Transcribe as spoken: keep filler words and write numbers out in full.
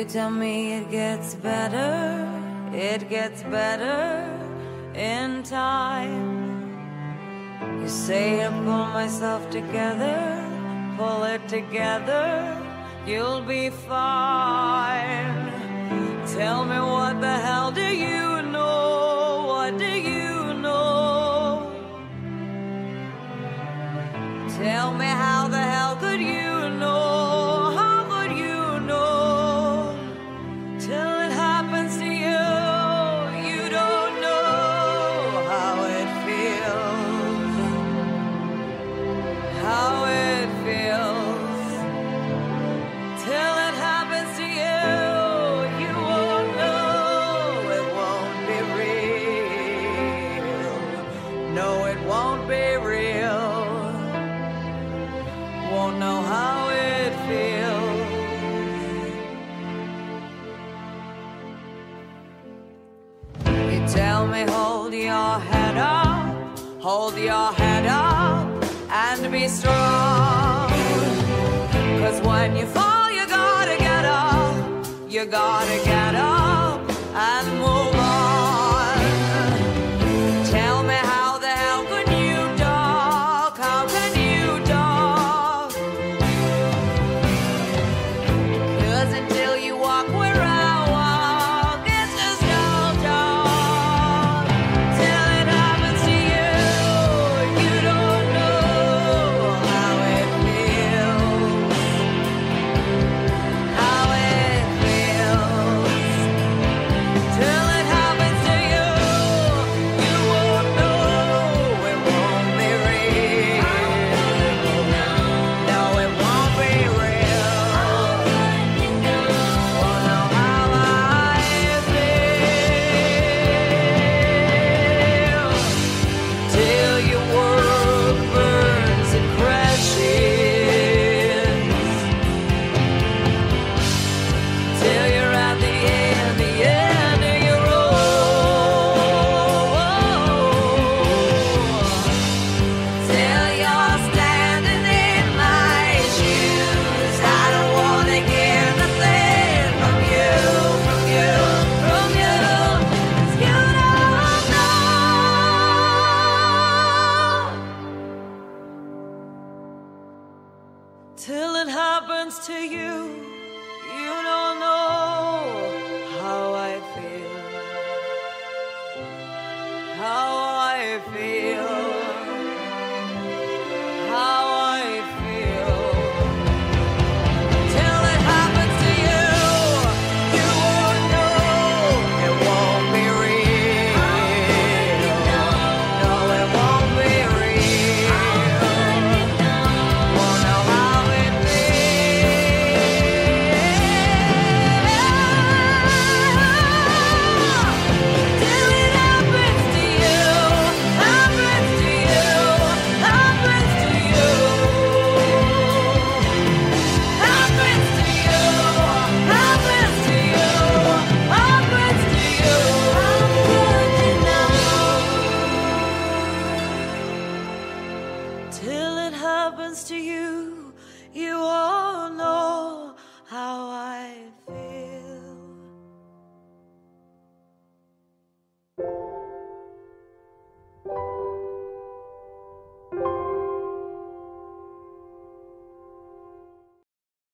tell me it gets better, it gets better in time. You say I pull myself together, pull it together, you'll be fine. Tell me what the hell do you know, what do you know? Tell me how the hell could you know, how could you know? Till it happens to you, you don't know how it feels, how it feels. Till it happens to you, you won't know, it won't be real. No, it won't be real. Won't know how it feels. You tell me hold your head up, hold your head up and be strong. 'Cause when you fall you gotta get up, you gotta get up and move on. Tell me how the hell can you talk, how can you talk? 'Cause until you walk where I walk, it's just all talk. Till it happens to you, you don't know how it feels, how it feels. Till it happens to you, you won't know, it won't be real. No, it won't be real. Won't know how I feel. Till your world burns and crashes. Till you're at the end, the end of your road. Till you're standing in my shoes. I don't wanna hear nothing from you, from you, from you. 'Cause you don't know. Till it happens to you, you don't know how I feel, how I feel, how I feel. Till it happens to you, you won't know, it won't be real. No, it won't be real. Won't know how it feels. Till it happens to you, happens to you, happens to you. Happens to you, happens to you, happens to you. How could you know? Till it happens to you, you are